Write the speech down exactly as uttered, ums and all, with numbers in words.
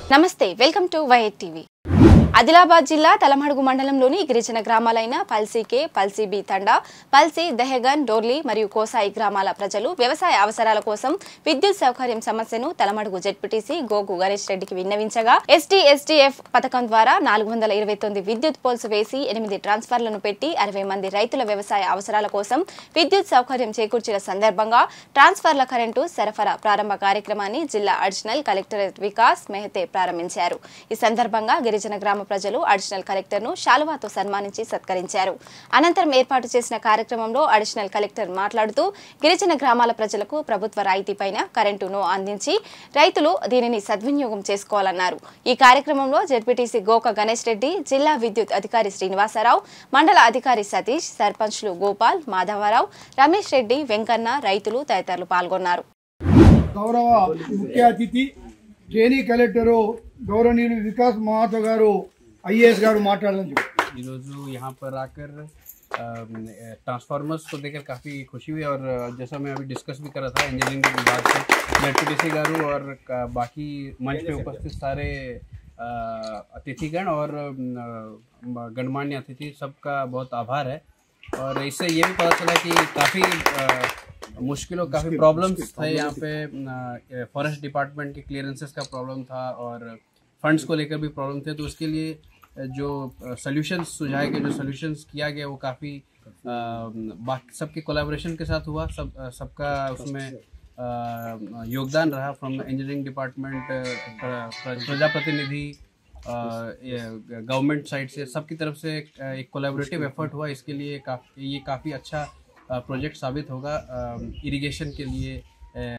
నమస్తే welcome to వైఎట్ TV. Adilabad జిల్లా తలమడుగు మండలంలోని గిరిజన గ్రామాలైన పల్సీకే, పల్సీబీ తండా, పల్సీ, దహెగన్, డోర్లీ మరియు కోసాయి గ్రామాల ప్రజలు వ్యవసాయ అవసరాల కోసం విద్యుత్ సౌకర్యం సమస్యను తలమడుగు జెడ్పీటీసీ గోగు గణేష్ రెడ్డికి విన్నవించగా ఎస్టీ ఎస్టీఎఫ్ పథకం ద్వారా నాలుగు వందల ఇరవై తొమ్మిది విద్యుత్ పోల్స్ వేసి ఎనిమిది ట్రాన్స్ఫార్మర్లను పెట్టి అరవై మంది రైతుల వ్యవసాయ అవసరాల కోసం విద్యుత్ సౌకర్యం చేకూర్చిన సందర్భంగా ట్రాన్స్ఫార్మర్ల కరెంటు సరఫరా ప్రారంభ కార్యక్రమాన్ని జిల్లా అడిషనల్ కలెక్టర్ వికాస్ మెహతే ప్రారంభించారు. ఈ సందర్భంగా గిరిజన గ్రామ ప్రజలు అడిషనల్ కలెక్టర్ ను శాలువాతో సన్మానించి సత్కరించారు. అనంతరం ఏర్పాటు చేసిన కార్యక్రమంలో అడిషనల్ కలెక్టర్ మాట్లాడుతూ గిరిజన గ్రామాల ప్రజలకు ప్రభుత్వ రాయితీపైన కరెంటును అందించి రైతులు దీనిని సద్వినియోగం చేసుకోవాలన్నారు. ఈ కార్యక్రమంలో జెడ్పీటీసీ గోక గణేష్ రెడ్డి, జిల్లా విద్యుత్ అధికారి శ్రీనివాసరావు, మండల అధికారి సతీష్, సర్పంచ్లు గోపాల్, మాధవరావు, రమేష్ రెడ్డి, వెంకన్న, రైతులు తదితరులు పాల్గొన్నారు. గౌరవ ముఖ్య అతిథి ట్రైనీ కలెక్టరు గౌరవనీయులు వికాస్ మహాతో గారు ఐఏఎస్ గారు మాట్లాడడం यहाँ पर आकर ट्रांसफार्मर्स को देखकर काफ़ी खुशी हुई और जैसा मैं अभी डिस्कस भी कर रहा था इंजीनियरिंग विभाग से जेडपीटीसी गारू और बाकी मंच पे उपस्थित सारे अतिथिगण और गणमान्य अतिथि सबका बहुत आभार है। और इससे ये भी पता चला कि काफ़ी मुश्किलों काफ़ी प्रॉब्लम्स थे यहाँ पे। फॉरेस्ट डिपार्टमेंट के क्लियरेंसेस का प्रॉब्लम था और फंड्स को लेकर भी प्रॉब्लम थे, तो उसके लिए जो सॉल्यूशंस सुझाए गए, जो सॉल्यूशंस किया गया वो काफ़ी बाकी सबके कोलैबोरेशन के साथ हुआ। सब सबका उसमें योगदान रहा, फ्रॉम इंजीनियरिंग डिपार्टमेंट, प्रजाप्रतिनिधि, गवर्नमेंट साइड से, सबकी तरफ से एक कोलैबोरेटिव एफर्ट हुआ। इसके लिए काफ़ी ये काफ़ी अच्छा प्रोजेक्ट साबित होगा इरिगेशन के लिए।